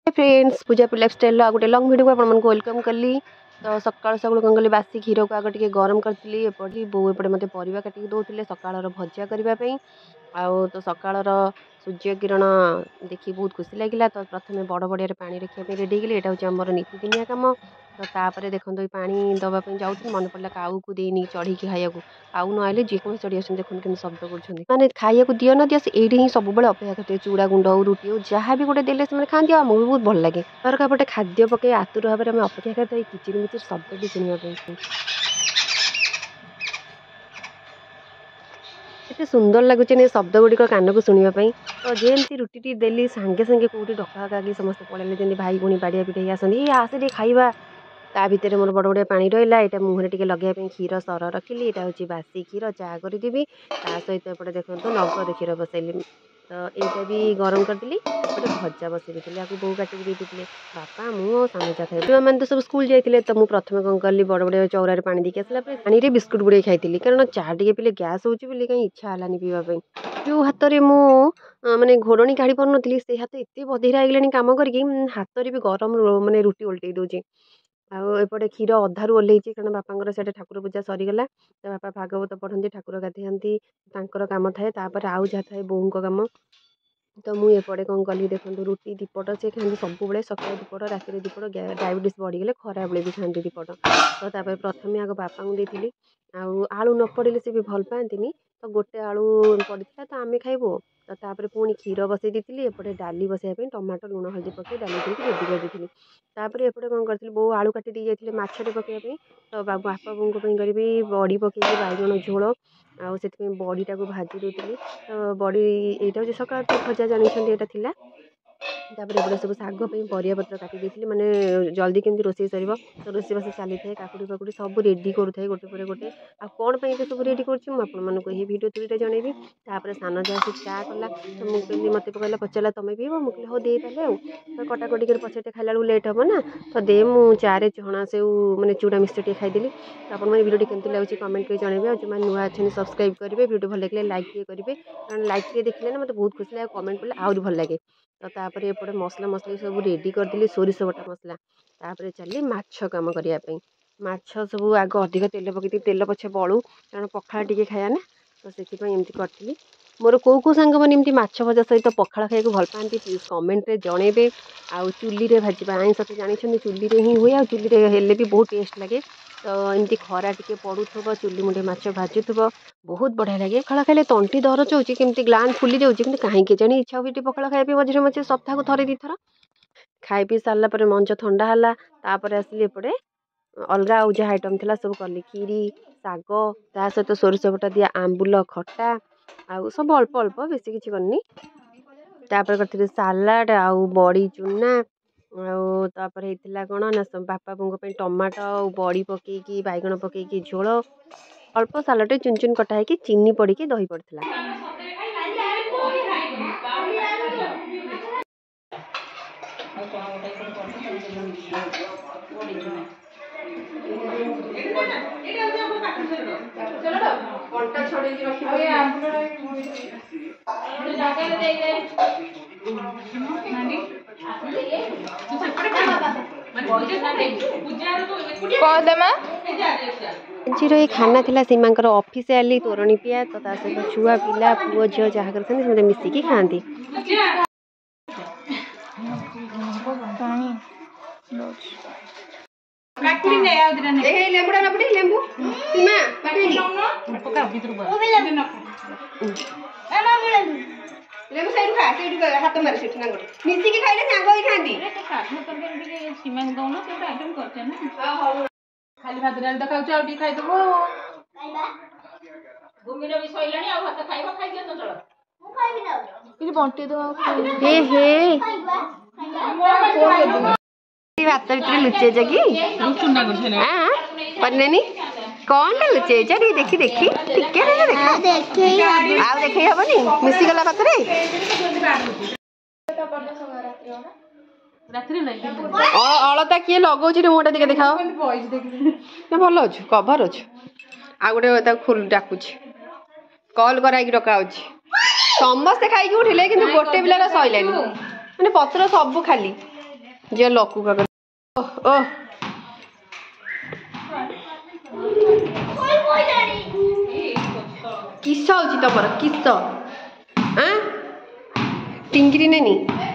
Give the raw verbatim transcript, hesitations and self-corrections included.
Friends Puja lifestyle गोटे लंग video को आपको वेलकम कली। तो सकाल सकाल कौन कली बासी क्षीर को आगे गरम करी एपटे बो एपटे मत परिवा काटिक दौले सकाल भजा करने आउ तो सकाल सूर्य किरण देखी बहुत खुशी लगे। तो प्रथम बड़ बड़िया पानी रखापी रेडी कली यहाँ हूँ आम नीतिदिनिया कम। तो तापर देखो पानी दवापी जाऊँ मन पड़ा काऊ को देनी चढ़ी खाया काऊ न आए जेको चढ़ी आस देखते कि शब्द कर माने खाया दियो न दियो ये ही सब अपेक्षा करते चूड़ा गुंड हो रुटी हो जहाँ भी गोटे देले से खाती आमको भी बहुत भल लगे। तरका पटे खाद्य पकई आतुर भाव में अपेक्षा करते किचिर मिचिर शब्द भी शुणापी एते सुंदर लगुच शब्द गुड़िक कान को शुणापी। तो जमी रुटी देली सांगे सांगे कौटी डका कि समस्त पलैले जमी भाई भूणी बाड़िया पिटाई आसती आसे खाइबा ता भितर मोर बड़ बड़िया पानी रहा यहाँ मुहर टे लगे क्षीर सर रखिली यहाँ हूँ बासी क्षीर चा करदेवी ता सहित एपटे देखो नगद क्षीर बसैली। तो यहाँ भी गरम करदेली एपटे भजा बसई देती आपको बोऊ काटिक देते बापा मु सामने जा खाई मैंने तो सब स्कूल जाते। तो मुझे प्रथम कौन कली बड़ बड़िया चौरार पानी देके आसला पानी में बिस्कुट बुड़े खाई कारण चा टे पीले गैस हो कहीं इच्छा है पीवाई जो हाथ में मु माने घोड़णी काढ़ी पार नी से हाथ एत बधेर आईगला कम करके हाथ में भी गरम माने रुटी उल्टे दूचे। आउपटे क्षीर अधारू ओह्लैची कारण बापा से ठाकुर पूजा सरीगला। तो बापा भागवत पढ़ती ठाकुर गाधे कम थाए तापर आउ जहाँ थाए बोऊ कम। तो मुझे एपटे कौन कली देखो रुटी दीपट से खाती सब सकाल दीपट राति दीपट डायबिटीज बढ़ीगले खरा बेले भी खाती दीपट। तो तापर प्रथम आग बापा को देती आलू न पड़े से भी भल पाती तो गोटे आलू पड़ा तो आम खाइबू। तो तापर पुणी क्षीर बसई देती एपटे डाली बसैया टमाटो लुण हल्दी पकई डाली रेडी कर देती। तापर एपटे कौन कर बो आलू काटी दी जाते मछटे पकड़ापी तो बापा बोऊ करी बड़ी पकई बैगण झोल आउ से बड़ीटा को भाजी देती। तो बड़ी यहाँ हूँ सकाल भजा जानते यहाँ था तापर एपटे सब शाग परिया पत्र काटी देती माने जल्दी केमती रोषे सर। तो रोषे बास चली था काकुड़ी फाकुड़ी सब रेडी करूए गोटे पर गोटे आ कौन पर सब रेडी करुँच भिडियो थ्रू जनइबी। तापर सान जा चा कला तो मुझे मत कहला पचारा तुम पीब मुझे हो दे तो कटाकटी कर पछटे खाला लेट हम ना तो दे मु चारे चना से मैंने चूड़ा मिक्सचर टे खाईदेली। तो आप भिडियो केमती लगे कमेंट कर जनइबे जो मैंने नुआ अच्छे सब्सक्राइब करेंगे भिडियो भल लगे लाइक टे करेंगे कारण लाइक टे देखले ना मतलब बहुत खुशी लगे कमेंट कले आहरी भल लगे। तो तापर एपटे मसला मसली सब रेडी करदेली सोरिष बटा मसला तापर चली माछ कम करने माछ सब आग अधिक तेल पकई तेल पछे बलू कारण पखाड़ टे खाया ना तो से एमती करी मोर कौ कौ सांग मैंने एमती माछ भजा सहित पखाड़ खाया भल पाती प्लीज कमेंट रे जनइबे। आउ चुली रे भाजवा आईंस तो जानते चुली रे ही हुए आ चुली रे हेले भी बहुत टेस्ट लगे। तो एमती खरा टिके पड़ुव चुली मुंडे माछ भाजुव बहुत बढ़िया लगे। पखाड़ खाइले तंटी दरज होची केमती ग्लान फुली जाऊँगी कि कहीं जानी इच्छा हुई पखाड़ खाइबे मझे मझे सप्ताह को थे दी थर खाई पी सारापर मंच ठंडा है। तापर आसिली एपटे अलग आउ जहाँ आइटम थी सब कली खीरी शाग ता सहित सोरिष बटा दिया आंबुल खटा आउ सब अल्प अल्प बेसी किसी करनी। तापर कर सालाड आउ बड़ी चूना आउर होता कौन ना बापा बों टमाटो बड़ी पकईकी बैगण पकईकी झोल अल्प सालाड चुन चुन कटा है चीनी पड़ी दही पड़ता। जीरो ये खाना थिला सीमांकर ऑफिशियली तोरणी पिया तो ता सहित छुआ पिला पुओ झील जहाँ कर मिसिकी खाती। लेमु सैडु खा सैडु हाथ मारे सेठ ना गोटे मिसिकी खाइले सांग होई खांदी सीमा दउन के आइटम करछे ना हां खाली भात डाल खाउ चाउ टी खाइ दबो खाइबा भूमि रे भी सइलानी आ भात खाइबो खाइ के तो चलो मु खाइबी ना किछ बंटी दो हे हे खाइबा खाइबा भात भीतर लुचे जगी चुना करछे ना हां पन्नेनी कौन टा लुचे जरी देखी देखी टिके रे देखा देखे आ देखे हबनी मिसी गला पातरे अलता किए लगौछि रे मोटा दिके देखाओ ना भल अछि कवर अछि आ गोटे खोल डाकुछि कॉल कराई डकाउछि समस्त खाई उठिले किंतु गोटे बिलार सइलानी माने पत्र सब खाली जे लकु का ओ ओ किस होची तमर किस टिंगिरी नेनी